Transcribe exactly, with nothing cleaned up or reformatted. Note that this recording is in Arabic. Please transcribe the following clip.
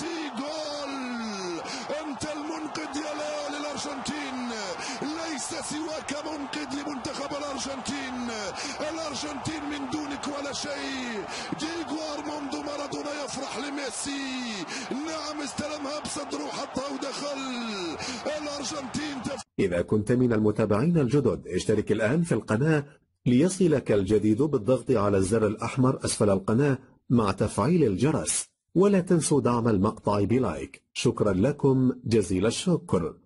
ميسي جول. أنت المنقذ يا ليو للأرجنتين، ليس سواك منقذ لمنتخب الأرجنتين. الأرجنتين من دونك ولا شيء. دييغو أرماندو مارادونا يفرح لميسي، نعم استلمها بصدره وحطها ودخل. الأرجنتين تف... إذا كنت من المتابعين الجدد اشترك الآن في القناة ليصلك الجديد بالضغط على الزر الأحمر أسفل القناة مع تفعيل الجرس، ولا تنسوا دعم المقطع بلايك. شكرا لكم جزيل الشكر.